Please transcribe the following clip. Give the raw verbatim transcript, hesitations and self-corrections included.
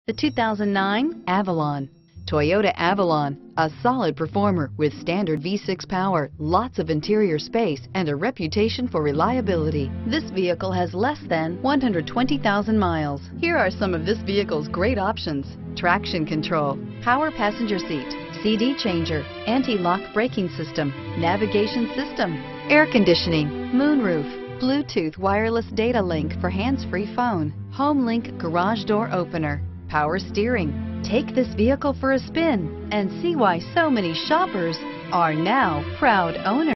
The two thousand nine Avalon. Toyota Avalon, a solid performer with standard V six power, lots of interior space, and a reputation for reliability. This vehicle has less than one hundred twenty thousand miles. Here are some of this vehicle's great options: traction control, power passenger seat, C D changer, anti-lock braking system, navigation system, air conditioning, moonroof, Bluetooth wireless data link for hands-free phone, home link garage door opener, power steering. Take this vehicle for a spin and see why so many shoppers are now proud owners.